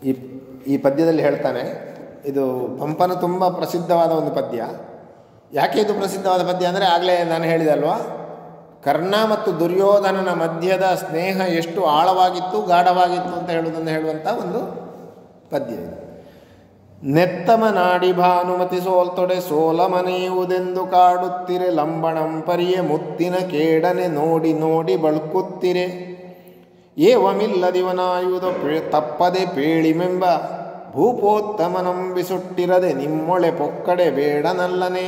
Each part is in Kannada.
ಈ ಈ ಪದ್ಯದಲ್ಲಿ ಹೇಳ್ತಾನೆ. ಇದು ಪಂಪನ ತುಂಬ ಪ್ರಸಿದ್ಧವಾದ ಒಂದು ಪದ್ಯ. ಯಾಕೆ ಇದು ಪ್ರಸಿದ್ಧವಾದ ಪದ್ಯ ಅಂದರೆ, ಆಗಲೇ ನಾನು ಹೇಳಿದೆ ಅಲ್ವಾ, ಕರ್ಣ ಮತ್ತು ದುರ್ಯೋಧನನ ಮಧ್ಯದ ಸ್ನೇಹ ಎಷ್ಟು ಆಳವಾಗಿತ್ತು, ಗಾಢವಾಗಿತ್ತು ಅಂತ ಹೇಳುವಂಥ ಒಂದು ಪದ್ಯ ಇದು. ನೆತ್ತಮ ನಾಡಿ ಭಾನುಮತಿ ಸೋಲ್ತೊಡೆ ಸೋಲಮನೆಯುವುದೆಂದು ಕಾಡುತ್ತಿರೆ, ಲಂಬಣಂ ಪರಿಯೆ ಮುತ್ತಿನ ಕೇಡನೆ ನೋಡಿ ನೋಡಿ ಬಳುಕುತ್ತಿರೆ, ಏವಮಿಲ್ಲದಿವನಾಯುಧ ತಪ್ಪದೆ ಪೇಳಿಮೆಂಬ ಭೂಪೋತ್ತಮನಂಬಿಸುಟ್ಟಿರದೆ ನಿಮ್ಮೊಳೆ ಪೊಕ್ಕಡೆ ಬೇಡನಲ್ಲನೇ.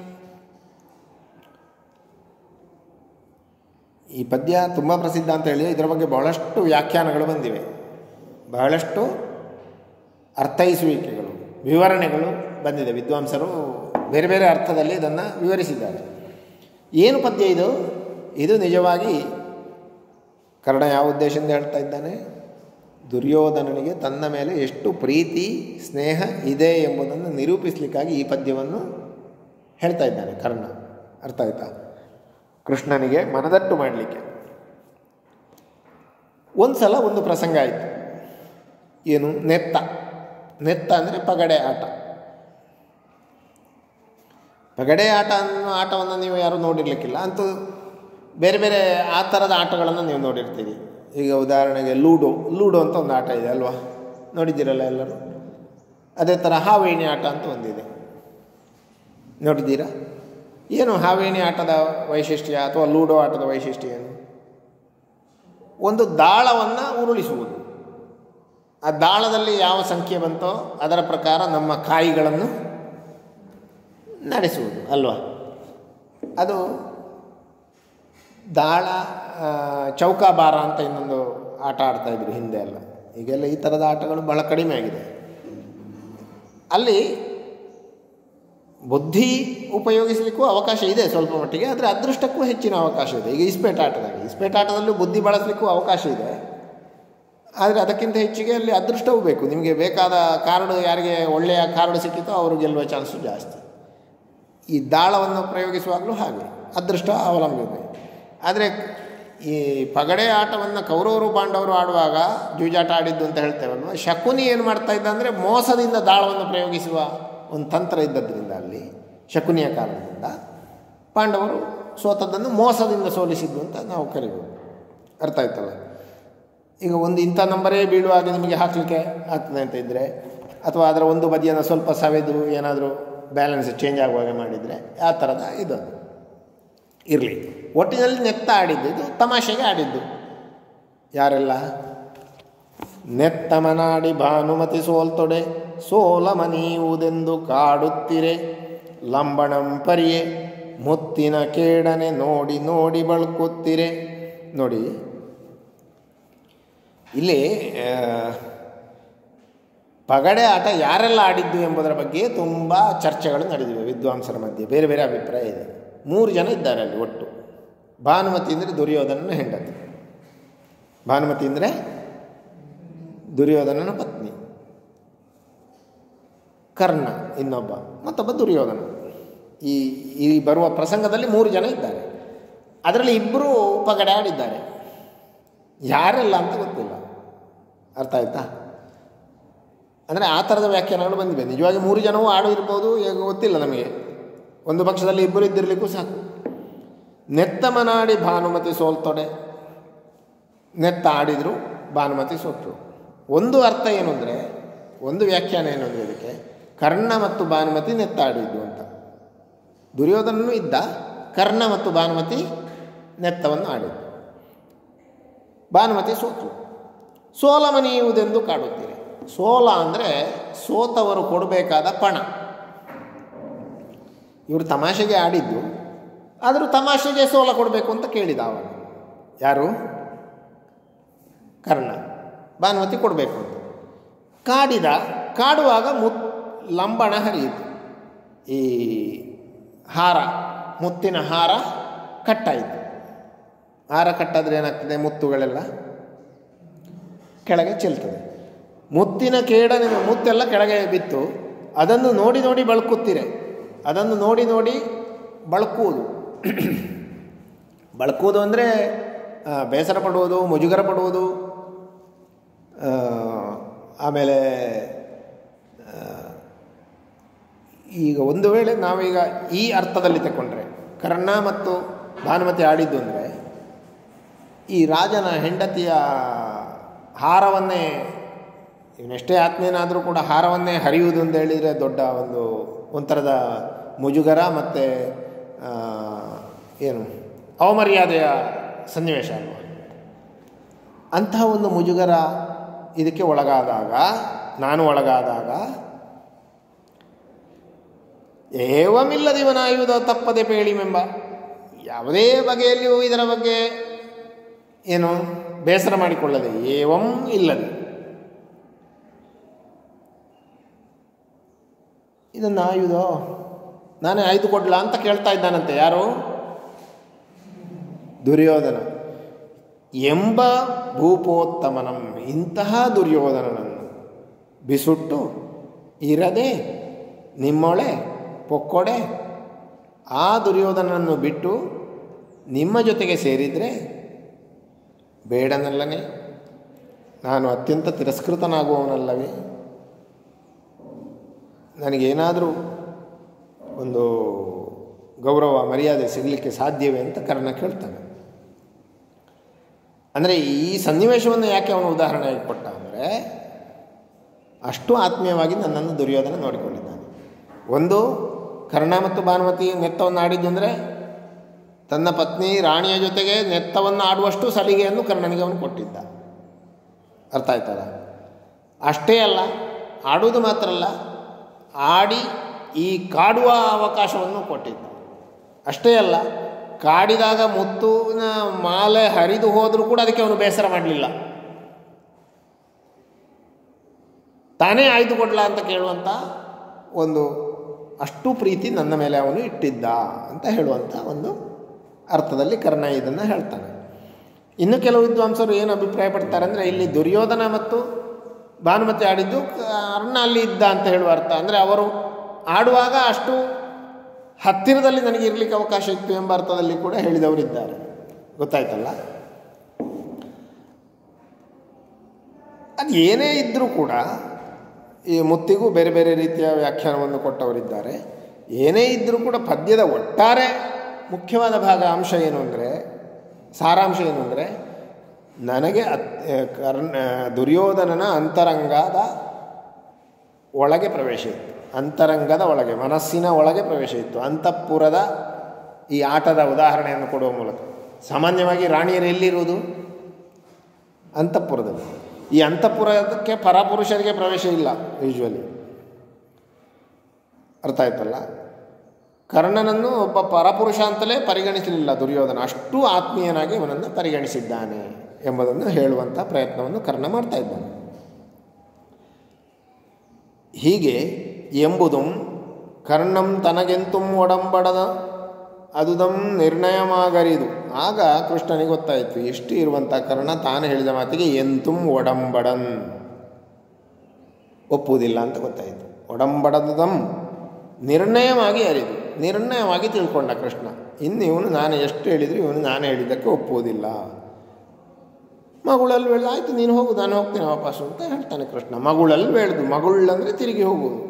ಈ ಪದ್ಯ ತುಂಬ ಪ್ರಸಿದ್ಧ ಅಂತ ಹೇಳಿ ಇದರ ಬಗ್ಗೆ ಬಹಳಷ್ಟು ವ್ಯಾಖ್ಯಾನಗಳು ಬಂದಿವೆ, ಬಹಳಷ್ಟು ಅರ್ಥೈಸುವಿಕೆಗಳು, ವಿವರಣೆಗಳು ಬಂದಿದೆ. ವಿದ್ವಾಂಸರು ಬೇರೆ ಬೇರೆ ಅರ್ಥದಲ್ಲಿ ಇದನ್ನು ವಿವರಿಸಿದ್ದಾರೆ. ಏನು ಪದ್ಯ ಇದು? ಇದು ನಿಜವಾಗಿ ಕರ್ಣ ಯಾವ ಉದ್ದೇಶದಿಂದ ಹೇಳ್ತಾ ಇದ್ದಾನೆ? ದುರ್ಯೋಧನನಿಗೆ ತನ್ನ ಮೇಲೆ ಎಷ್ಟು ಪ್ರೀತಿ ಸ್ನೇಹ ಇದೆ ಎಂಬುದನ್ನು ನಿರೂಪಿಸಲಿಕ್ಕಾಗಿ ಈ ಪದ್ಯವನ್ನು ಹೇಳ್ತಾ ಇದ್ದಾನೆ ಕರ್ಣ. ಅರ್ಥ ಆಯ್ತಾ? ಕೃಷ್ಣನಿಗೆ ಮನದಟ್ಟು ಮಾಡಲಿಕ್ಕೆ. ಒಂದು ಸಲ ಒಂದು ಪ್ರಸಂಗ ಆಯಿತು. ಏನು? ನೆತ್ತ. ನೆತ್ತ ಅಂದರೆ ಪಗಡೆ ಆಟ. ಪಗಡೆ ಆಟ ಅನ್ನೋ ಆಟವನ್ನು ನೀವು ಯಾರೂ ನೋಡಿರಲಿಕ್ಕಿಲ್ಲ, ಅಂತೂ ಬೇರೆ ಬೇರೆ ಆ ಥರದ ಆಟಗಳನ್ನು ನೀವು ನೋಡಿರ್ತೀರಿ. ಈಗ ಉದಾಹರಣೆಗೆ ಲೂಡೋ ಅಂತ ಒಂದು ಆಟ ಇದೆ ಅಲ್ವಾ, ನೋಡಿದ್ದೀರಲ್ಲ ಎಲ್ಲರೂ. ಅದೇ ಥರ ಹಾವೇಣಿ ಆಟ ಅಂತ ಒಂದಿದೆ, ನೋಡಿದ್ದೀರಾ? ಏನು ಹಾವೇಣಿ ಆಟದ ವೈಶಿಷ್ಟ್ಯ ಅಥವಾ ಲೂಡೋ ಆಟದ ವೈಶಿಷ್ಟ್ಯ ಏನು? ಒಂದು ದಾಳವನ್ನು ಉರುಳಿಸುವುದು. ಆ ದಾಳದಲ್ಲಿ ಯಾವ ಸಂಖ್ಯೆ ಬಂತೋ ಅದರ ಪ್ರಕಾರ ನಮ್ಮ ಕಾಯಿಗಳನ್ನು ನಡೆಸುವುದು ಅಲ್ವಾ. ಅದು ದಾಳ, ಚೌಕಾಬಾರ ಅಂತ ಇನ್ನೊಂದು ಆಟ ಆಡ್ತಾಯಿದ್ರು ಹಿಂದೆ ಎಲ್ಲ. ಈಗೆಲ್ಲ ಈ ಥರದ ಆಟಗಳು ಬಹಳ ಕಡಿಮೆ ಆಗಿದೆ. ಅಲ್ಲಿ ಬುದ್ಧಿ ಉಪಯೋಗಿಸಲಿಕ್ಕೂ ಅವಕಾಶ ಇದೆ ಸ್ವಲ್ಪ ಮಟ್ಟಿಗೆ, ಆದರೆ ಅದೃಷ್ಟಕ್ಕೂ ಹೆಚ್ಚಿನ ಅವಕಾಶ ಇದೆ. ಈಗ ಇಸ್ಪೇಟ್ ಆಟದಲ್ಲೂ ಬುದ್ಧಿ ಬಳಸಲಿಕ್ಕೂ ಅವಕಾಶ ಇದೆ, ಆದರೆ ಅದಕ್ಕಿಂತ ಹೆಚ್ಚಿಗೆ ಅಲ್ಲಿ ಅದೃಷ್ಟವೂ ಬೇಕು. ನಿಮಗೆ ಬೇಕಾದ ಕಾರ್ಡು, ಯಾರಿಗೆ ಒಳ್ಳೆಯ ಕಾರ್ಡು ಸಿಕ್ಕಿತೋ ಅವರು ಗೆಲ್ಲುವ ಚಾನ್ಸು ಜಾಸ್ತಿ. ಈ ದಾಳವನ್ನು ಪ್ರಯೋಗಿಸುವಾಗಲೂ ಹಾಗೆ ಅದೃಷ್ಟ ಅವಲಂಬಿದೆ. ಆದರೆ ಈ ಪಗಡೆ ಆಟವನ್ನು ಕೌರವರು ಪಾಂಡವರು ಆಡುವಾಗ ಜೂಜಾಟ ಆಡಿದ್ದು ಅಂತ ಹೇಳ್ತೇವಲ್ವ, ಶಕುನಿ ಏನು ಮಾಡ್ತಾ ಇದ್ದ ಅಂದರೆ ಮೋಸದಿಂದ ದಾಳವನ್ನು ಪ್ರಯೋಗಿಸುವ ಒಂದು ತಂತ್ರ ಇದ್ದದ್ರಿಂದ ಅಲ್ಲಿ ಶಕುನಿಯ ಕಾರಣದಿಂದ ಪಾಂಡವರು ಸೋತದ್ದನ್ನು ಮೋಸದಿಂದ ಸೋಲಿಸಿದ್ದು ಅಂತ ನಾವು ಕರಿಬೋದು. ಅರ್ಥ ಆಯ್ತಲ್ಲ? ಈಗ ಒಂದು ಇಂಥ ನಂಬರೇ ಬೀಳುವಾಗ ನಿಮಗೆ ಹಾಕಲಿಕ್ಕೆ ಆಗ್ತದೆ ಅಂತ ಇದ್ದರೆ, ಅಥವಾ ಅದರ ಒಂದು ಬದಿಯನ್ನು ಸ್ವಲ್ಪ ಸವೆದು ಏನಾದರೂ ಬ್ಯಾಲೆನ್ಸ್ ಚೇಂಜ್ ಆಗುವಾಗ ಮಾಡಿದರೆ ಆ ಥರದ ಇದು ಇರಲಿ. ಒಟ್ಟಿನಲ್ಲಿ ನೆತ್ತ ಆಡಿದ್ದು, ಇದು ತಮಾಷೆಗೆ ಆಡಿದ್ದು. ಯಾರೆಲ್ಲ? ನೆತ್ತಮನಾಡಿ ಭಾನುಮತಿ ಸೋಲ್ತೊಡೆ ಸೋಲಮನೀವುದೆಂದು ಕಾಡುತ್ತಿರೆ, ಲಂಬಣಂ ಪರಿಯೆ ಮುತ್ತಿನ ಕೇಡನೆ ನೋಡಿ ನೋಡಿ ಬಳುಕುತ್ತಿರೆ. ನೋಡಿ, ಇಲ್ಲಿ ಪಗಡೆ ಆಟ ಯಾರೆಲ್ಲ ಆಡಿದ್ದು ಎಂಬುದರ ಬಗ್ಗೆ ತುಂಬ ಚರ್ಚೆಗಳು ನಡೆದಿವೆ ವಿದ್ವಾಂಸರ ಮಧ್ಯೆ. ಬೇರೆ ಬೇರೆ ಅಭಿಪ್ರಾಯ ಇದೆ. 3 ಜನ ಇದ್ದಾರೆ ಅಲ್ಲಿ ಒಟ್ಟು. ಭಾನುಮತಿ ಅಂದರೆ ದುರ್ಯೋಧನನ ಹೆಂಡತಿ. ಭಾನುಮತಿ ಅಂದರೆ ದುರ್ಯೋಧನನ ಪತ್ನಿ. ಕರ್ಣ ಇನ್ನೊಬ್ಬ, ಮತ್ತೊಬ್ಬ ದುರ್ಯೋಧನ. ಈ ಬರುವ ಪ್ರಸಂಗದಲ್ಲಿ 3 ಜನ ಇದ್ದಾರೆ. ಅದರಲ್ಲಿ 2 ಪಗಡೆ ಆಡಿದ್ದಾರೆ. ಯಾರೆಲ್ಲ ಅಂತ ಗೊತ್ತಿಲ್ಲ. ಅರ್ಥ ಆಯ್ತಾ? ಅಂದರೆ ಆ ಥರದ ವ್ಯಾಖ್ಯಾನಗಳು ಬಂದಿವೆ. ನಿಜವಾಗಿ 3 ಜನವೂ ಆಡು ಇರ್ಬೋದು, ಈಗ ಗೊತ್ತಿಲ್ಲ ನಮಗೆ. ಒಂದು ಪಕ್ಷದಲ್ಲಿ 2 ಇದ್ದಿರಲಿಕ್ಕೂ ಸಾಕು. ನೆತ್ತಮನಾಡಿ ಭಾನುಮತಿ ಸೋಲ್ತೊಡೆ, ನೆತ್ತ ಆಡಿದರು, ಭಾನುಮತಿ ಸೋತರು. ಒಂದು ಅರ್ಥ ಏನು ಅಂದರೆ, ಒಂದು ವ್ಯಾಖ್ಯಾನ ಏನು ಅಂದರೆ ಇದಕ್ಕೆ, ಕರ್ಣ ಮತ್ತು ಭಾನುಮತಿ ನೆತ್ತ ಆಡಿದ್ದು ಅಂತ. ದುರ್ಯೋಧನನು ಇದ್ದ, ಕರ್ಣ ಮತ್ತು ಭಾನುಮತಿ ನೆತ್ತವನ್ನು ಆಡಿದ್ದು. ಭಾನುಮತಿ ಸೋತರು. ಸೋಲಮನೀಯುವುದೆಂದು ಕಾಡುತ್ತೀರಿ. ಸೋಲ ಅಂದರೆ ಸೋತವರು ಕೊಡಬೇಕಾದ ಪಣ. ಇವರು ತಮಾಷೆಗೆ ಆಡಿದ್ದು, ಆದರೂ ತಮಾಷೆಗೆ ಸೋಲ ಕೊಡಬೇಕು ಅಂತ ಕೇಳಿದ ಅವನು. ಯಾರು? ಕರ್ಣ. ಭಾನುಮತಿ ಕೊಡಬೇಕು ಅಂತ ಕಾಡುವಾಗ ಲಂಬಣ ಹರಿಯಿತು. ಈ ಹಾರ, ಮುತ್ತಿನ ಹಾರ ಕಟ್ಟಾಯಿತು. ಹಾರ ಕಟ್ಟಾದರೆ ಏನಾಗ್ತದೆ? ಮುತ್ತುಗಳೆಲ್ಲ ಕೆಳಗೆ ಚೆಲ್ತದೆ. ಮುತ್ತಿನ ಕೇಡನೆ, ಮುತ್ತೆಲ್ಲ ಕೆಳಗೆ ಬಿತ್ತು. ಅದನ್ನು ನೋಡಿ ನೋಡಿ ಬಳುಕುತ್ತೀರೆ. ಅದನ್ನು ನೋಡಿ ನೋಡಿ ಬಳಕುವುದು. ಬಳಕುವುದು ಅಂದರೆ ಬೇಸರ ಪಡುವುದು, ಮುಜುಗರ ಪಡುವುದು, ಆಮೇಲೆ ಈಗ ಒಂದು ವೇಳೆ ನಾವೀಗ ಈ ಅರ್ಥದಲ್ಲಿ ತಗೊಂಡ್ರೆ ಕರ್ಣ ಮತ್ತು ಭಾನುಮತಿ ಆಡಿದ್ದು ಅಂದರೆ ಈ ರಾಜನ ಹೆಂಡತಿಯ ಹಾರವನ್ನೇ, ಇವನೆಷ್ಟೇ ಆತ್ಮೀಯನಾದರೂ ಕೂಡ ಹಾರವನ್ನೇ ಹರಿಯುವುದು ಅಂತ ಹೇಳಿದರೆ ದೊಡ್ಡ ಒಂಥರದ ಮುಜುಗರ ಮತ್ತು ಏನು ಅವಮರ್ಯಾದೆಯ ಸನ್ನಿವೇಶ ಅಲ್ವ. ಅಂತಹ ಒಂದು ಮುಜುಗರ ಇದಕ್ಕೆ ನಾನು ಒಳಗಾದಾಗ ಏವಮಿಲ್ಲದಿವನಾಯುವುದು ತಪ್ಪದೆ ಪೇಳಿಮೆಂಬ, ಯಾವುದೇ ಬಗೆಯಲ್ಲಿಯೂ ಇದರ ಬಗ್ಗೆ ಏನು ಬೇಸರ ಮಾಡಿಕೊಳ್ಳದೆ, ಏವಂ ಇಲ್ಲದೆ ಇದನ್ನು ಆಯುಧೋ ನಾನೇ ಆಯ್ದುಕೊಡ್ಲಾ ಅಂತ ಕೇಳ್ತಾ ಇದ್ದಾನಂತೆ. ಯಾರು? ದುರ್ಯೋಧನ ಎಂಬ ಭೂಪೋತ್ತಮನಂ, ಇಂತಹ ದುರ್ಯೋಧನನನ್ನು ಬಿಸುಟ್ಟು ಇರದೆ ನಿಮ್ಮೊಳೆ ಪೊಕ್ಕೊಡೆ ಆ ದುರ್ಯೋಧನನನ್ನು ಬಿಟ್ಟು ನಿಮ್ಮ ಜೊತೆಗೆ ಸೇರಿದರೆ ಬೇಡನಲ್ಲನೇ, ನಾನು ಅತ್ಯಂತ ತಿರಸ್ಕೃತನಾಗುವವನಲ್ಲವೇ, ನನಗೇನಾದರೂ ಒಂದು ಗೌರವ ಮರ್ಯಾದೆ ಸಿಗಲಿಕ್ಕೆ ಸಾಧ್ಯವೇ ಅಂತ ಕರ್ಣ ಕೇಳ್ತಾನೆ. ಅಂದರೆ ಈ ಸನ್ನಿವೇಶವನ್ನು ಯಾಕೆ ಅವನು ಉದಾಹರಣೆಯಾಗಿ ಕೊಟ್ಟ ಅಂದರೆ, ಅಷ್ಟು ಆತ್ಮೀಯವಾಗಿ ನನ್ನನ್ನು ದುರ್ಯೋಧನ ನೋಡಿಕೊಂಡಿದ್ದಾನೆ. ಒಂದು, ಕರ್ಣ ಮತ್ತು ಭಾನುಮತಿ ನೆತ್ತವನ್ನು ಆಡಿದ್ದು ಅಂದರೆ ತನ್ನ ಪತ್ನಿ ರಾಣಿಯ ಜೊತೆಗೆ ನೆತ್ತವನ್ನು ಆಡುವಷ್ಟು ಸಲಿಗೆಯನ್ನು ಕರ್ಣನಿಗೆ ಅವನು ಕೊಟ್ಟಿದ್ದ. ಅರ್ಥ ಆಯ್ತಲ್ಲ? ಅಷ್ಟೇ ಅಲ್ಲ, ಆಡುವುದು ಮಾತ್ರ ಅಲ್ಲ, ಆಡಿ ಈ ಕಾಡುವ ಅವಕಾಶವನ್ನು ಕೊಟ್ಟಿದ್ದ. ಅಷ್ಟೇ ಅಲ್ಲ, ಕಾಡಿದಾಗ ಮುತ್ತಿನ ಮಾಲೆ ಹರಿದು ಹೋದರೂ ಕೂಡ ಅದಕ್ಕೆ ಅವನು ಬೇಸರ ಮಾಡಲಿಲ್ಲ. ತಾನೇ ಆಯ್ದುಕೊಡ್ಲಾ ಅಂತ ಕೇಳುವಂಥ ಒಂದು ಅಷ್ಟು ಪ್ರೀತಿ ನನ್ನ ಮೇಲೆ ಅವನು ಇಟ್ಟಿದ್ದ ಅಂತ ಹೇಳುವಂಥ ಒಂದು ಅರ್ಥದಲ್ಲಿ ಕರ್ಣ ಇದನ್ನು ಹೇಳ್ತಾನೆ. ಇನ್ನು ಕೆಲವು ವಿದ್ವಾಂಸರು ಏನು ಅಭಿಪ್ರಾಯ ಪಡ್ತಾರೆ ಅಂದರೆ, ಇಲ್ಲಿ ದುರ್ಯೋಧನ ಮತ್ತು ಭಾನುಮತಿ ಆಡಿದ್ದು ಕರ್ಣ ಅಲ್ಲಿ ಇದ್ದ ಅಂತ ಹೇಳುವ ಅರ್ಥ. ಅಂದರೆ ಅವರು ಆಡುವಾಗ ಅಷ್ಟು ಹತ್ತಿರದಲ್ಲಿ ನನಗೆ ಇರಲಿಕ್ಕೆ ಅವಕಾಶ ಇತ್ತು ಎಂಬ ಅರ್ಥದಲ್ಲಿ ಕೂಡ ಹೇಳಿದವರಿದ್ದಾರೆ. ಗೊತ್ತಾಯ್ತಲ್ಲ? ಅದು ಏನೇ ಇದ್ದರೂ ಕೂಡ ಈ ಮುತ್ತಿಗೂ ಬೇರೆ ಬೇರೆ ರೀತಿಯ ವ್ಯಾಖ್ಯಾನವನ್ನು ಕೊಟ್ಟವರಿದ್ದಾರೆ. ಏನೇ ಇದ್ದರೂ ಕೂಡ ಪದ್ಯದ ಒಟ್ಟಾರೆ ಮುಖ್ಯವಾದ ಭಾಗ ಅಂಶ ಏನು ಅಂದರೆ, ಸಾರಾಂಶ ಏನು ಅಂದರೆ, ನನಗೆ ದುರ್ಯೋಧನನ ಅಂತರಂಗದ ಒಳಗೆ ಪ್ರವೇಶ ಇತ್ತು. ಅಂತರಂಗದ ಒಳಗೆ, ಮನಸ್ಸಿನ ಒಳಗೆ ಪ್ರವೇಶ ಇತ್ತು. ಅಂತಃಪುರದ ಈ ಆಟದ ಉದಾಹರಣೆಯನ್ನು ಕೊಡುವ ಮೂಲಕ, ಸಾಮಾನ್ಯವಾಗಿ ರಾಣಿಯರು ಎಲ್ಲಿರುವುದು? ಅಂತಃಪುರದಲ್ಲಿ. ಈ ಅಂತಃಪುರಕ್ಕೆ ಪರಪುರುಷರಿಗೆ ಪ್ರವೇಶ ಇಲ್ಲ ಯೂಶ್ವಲಿ. ಅರ್ಥ ಆಯ್ತಲ್ಲ? ಕರ್ಣನನ್ನು ಒಬ್ಬ ಪರಪುರುಷ ಅಂತಲೇ ಪರಿಗಣಿಸಲಿಲ್ಲ ದುರ್ಯೋಧನ, ಅಷ್ಟು ಆತ್ಮೀಯನಾಗಿ ಅವನನ್ನು ಪರಿಗಣಿಸಿದ್ದಾನೆ ಎಂಬುದನ್ನು ಹೇಳುವಂಥ ಪ್ರಯತ್ನವನ್ನು ಕರ್ಣ ಮಾಡ್ತಾ ಇದ್ದಾನೆ. ಹೀಗೆ ಎಂಬುದು ಕರ್ಣಂ ತನಗೆಂತುಂ ಒಡಂಬಡದ ಅದುದಂ ನಿರ್ಣಯಮಾಗರಿದು. ಆಗ ಕೃಷ್ಣನಿಗೆ ಗೊತ್ತಾಯಿತು, ಎಷ್ಟು ಇರುವಂಥ ಕರ್ಣ ತಾನು ಹೇಳಿದ ಮಾತಿಗೆ ಎಂತುಂ ಒಡಂಬಡನ್, ಒಪ್ಪುವುದಿಲ್ಲ ಅಂತ ಗೊತ್ತಾಯಿತು. ಒಡಂಬಡದಂ ನಿರ್ಣಯವಾಗಿ ಅರಿದು, ನಿರ್ಣಯವಾಗಿ ತಿಳ್ಕೊಂಡ ಕೃಷ್ಣ. ಇನ್ನು ಇವನು ನಾನು ಎಷ್ಟು ಹೇಳಿದ್ರು ಇವನು ನಾನು ಹೇಳಿದ್ದಕ್ಕೆ ಒಪ್ಪುವುದಿಲ್ಲ. ಮಗುಳಲ್ಲಿ ಹೇಳ್ದು, ಆಯಿತು ನೀನು ಹೋಗು, ನಾನು ಹೋಗ್ತೀನಿ ವಾಪಸ್ಸು ಅಂತ ಹೇಳ್ತಾನೆ ಕೃಷ್ಣ. ಮಗುಳಲ್ಲಿ ಹೇಳ್ದು, ಮಗುಳಂದರೆ ತಿರುಗಿ ಹೋಗುವುದು,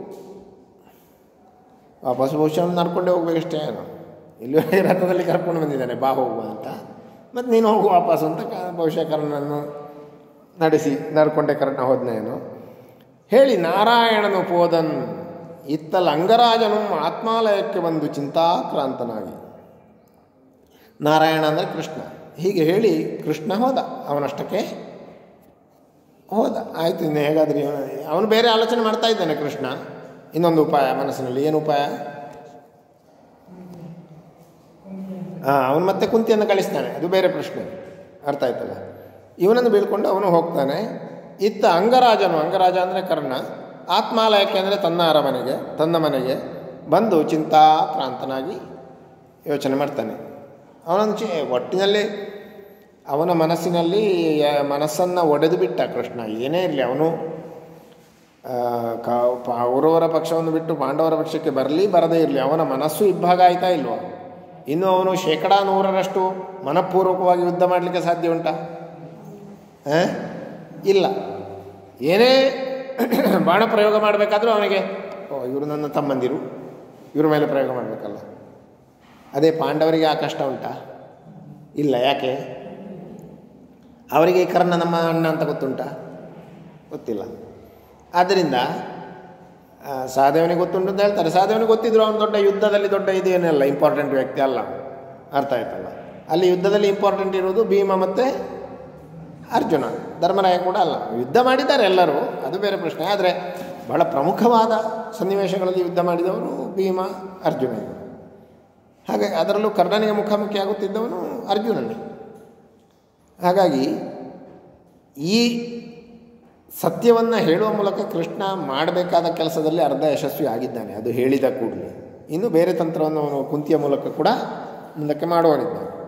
ವಾಪಸ್ ಬಹುಶಃ ನಡ್ಕೊಂಡೇ ಹೋಗ್ಬೇಕಷ್ಟೇ. ಏನೋ ಇಲ್ಲಿ ರಥದಲ್ಲಿ ಕರ್ಕೊಂಡು ಬಂದಿದ್ದಾನೆ, ಬಾ ಹೋಗುವ ಅಂತ, ಮತ್ತು ನೀನು ಹೋಗು ವಾಪಸ್ಸು ಅಂತ ಬಹುಶಃ ಕರ್ಣನನ್ನು ನಡೆಸಿ ನಡ್ಕೊಂಡೆ ಕರ್ಣ ಹೋದನೇನು ಹೇಳಿ. ನಾರಾಯಣನು ಪೋದನ್ ಇತ್ತಲ್ಲ ಅಂಗರಾಜನು ಆತ್ಮಾಲಯಕ್ಕೆ ಬಂದು ಚಿಂತಾಕ್ರಾಂತನಾಗಿ. ನಾರಾಯಣ ಅಂದರೆ ಕೃಷ್ಣ. ಹೀಗೆ ಹೇಳಿ ಕೃಷ್ಣ ಹೋದ, ಅವನಷ್ಟಕ್ಕೆ ಹೋದ. ಆಯಿತು, ಇನ್ನು ಹೇಗಾದ್ರಿ ಅವನು ಬೇರೆ ಆಲೋಚನೆ ಮಾಡ್ತಾ ಇದ್ದಾನೆ ಕೃಷ್ಣ. ಇನ್ನೊಂದು ಉಪಾಯ ಮನಸ್ಸಿನಲ್ಲಿ. ಏನು ಉಪಾಯ? ಅವನು ಮತ್ತೆ ಕುಂತಿಯನ್ನು ಕಳಿಸ್ತಾನೆ, ಅದು ಬೇರೆ ಪ್ರಶ್ನೆ. ಅರ್ಥ ಆಯ್ತಲ್ಲ? ಇವನನ್ನು ಬೀಳ್ಕೊಂಡು ಅವನು ಹೋಗ್ತಾನೆ. ಇತ್ತ ಅಂಗರಾಜನು, ಅಂಗರಾಜ ಅಂದರೆ ಕರ್ಣ, ಆತ್ಮಾಲಯಕ್ಕೆ ಅಂದರೆ ತನ್ನ ಅರಮನೆಗೆ, ತನ್ನ ಮನೆಗೆ ಬಂದು ಚಿಂತಾಕ್ರಾಂತನಾಗಿ ಯೋಚನೆ ಮಾಡ್ತಾನೆ. ಅವನೊಂದು ಒಟ್ಟಿನಲ್ಲಿ ಅವನ ಮನಸ್ಸಿನಲ್ಲಿ ಮನಸ್ಸನ್ನು ಒಡೆದು ಬಿಟ್ಟ ಕೃಷ್ಣ. ಏನೇ ಇರಲಿ, ಅವನು ಕೌರವರ ಪಕ್ಷವನ್ನು ಬಿಟ್ಟು ಪಾಂಡವರ ಪಕ್ಷಕ್ಕೆ ಬರಲಿ ಬರದೇ ಇರಲಿ, ಅವನ ಮನಸ್ಸು ಇಬ್ಬಾಗ ಆಯ್ತಾ ಇಲ್ವೋ? ಇನ್ನು ಅವನು 100% ಮನಃಪೂರ್ವಕವಾಗಿ ಯುದ್ಧ ಮಾಡಲಿಕ್ಕೆ ಸಾಧ್ಯ ಉಂಟಾ? ಇಲ್ಲ. ಏನೇ ಬಾಣ ಪ್ರಯೋಗ ಮಾಡಬೇಕಾದ್ರೂ ಅವನಿಗೆ ಇವರು ನನ್ನ ತಮ್ಮಂದಿರು, ಇವ್ರ ಮೇಲೆ ಪ್ರಯೋಗ ಮಾಡಬೇಕಲ್ಲ. ಅದೇ ಪಾಂಡವರಿಗೆ ಆ ಕಷ್ಟ ಉಂಟಾ? ಇಲ್ಲ. ಯಾಕೆ? ಅವರಿಗೆ ಕರ್ಣ ನಮ್ಮ ಅಣ್ಣ ಅಂತ ಗೊತ್ತುಂಟಾ? ಗೊತ್ತಿಲ್ಲ. ಆದ್ದರಿಂದ ಸಹದೇವನಿಗೆ ಗೊತ್ತುಂಟು ಅಂತ ಹೇಳ್ತಾರೆ. ಸಹದೇವನಿಗೆ ಗೊತ್ತಿದ್ರು ಅವನು ದೊಡ್ಡ ಯುದ್ಧದಲ್ಲಿ ದೊಡ್ಡ ಇದೇನಲ್ಲ, ಇಂಪಾರ್ಟೆಂಟ್ ವ್ಯಕ್ತಿ ಅಲ್ಲ. ಅರ್ಥ ಆಯ್ತಲ್ಲ? ಅಲ್ಲಿ ಯುದ್ಧದಲ್ಲಿ ಇಂಪಾರ್ಟೆಂಟ್ ಇರೋದು ಭೀಮ ಮತ್ತು ಅರ್ಜುನ, ಧರ್ಮರಾಯ ಕೂಡ ಅಲ್ಲ. ಯುದ್ಧ ಮಾಡಿದ್ದಾರೆ ಎಲ್ಲರೂ, ಅದು ಬೇರೆ ಪ್ರಶ್ನೆ. ಆದರೆ ಬಹಳ ಪ್ರಮುಖವಾದ ಸನ್ನಿವೇಶಗಳಲ್ಲಿ ಯುದ್ಧ ಮಾಡಿದವರು ಭೀಮ, ಅರ್ಜುನ. ಹಾಗೆ ಅದರಲ್ಲೂ ಕರ್ಣನಿಗೆ ಮುಖಾಮುಖಿ ಆಗುತ್ತಿದ್ದವನು ಅರ್ಜುನನೇ. ಹಾಗಾಗಿ ಈ ಸತ್ಯವನ್ನು ಹೇಳುವ ಮೂಲಕ ಕೃಷ್ಣ ಮಾಡಬೇಕಾದ ಕೆಲಸದಲ್ಲಿ ಅರ್ಧ ಯಶಸ್ವಿ ಆಗಿದ್ದಾನೆ, ಅದು ಹೇಳಿದ ಕೂಡಲೇ. ಇನ್ನು ಬೇರೆ ತಂತ್ರವನ್ನು ಅವನು ಕುಂತಿಯ ಮೂಲಕ ಕೂಡ ಮುಂದಕ್ಕೆ ಮಾಡುವನಿದ್ದಾನೆ.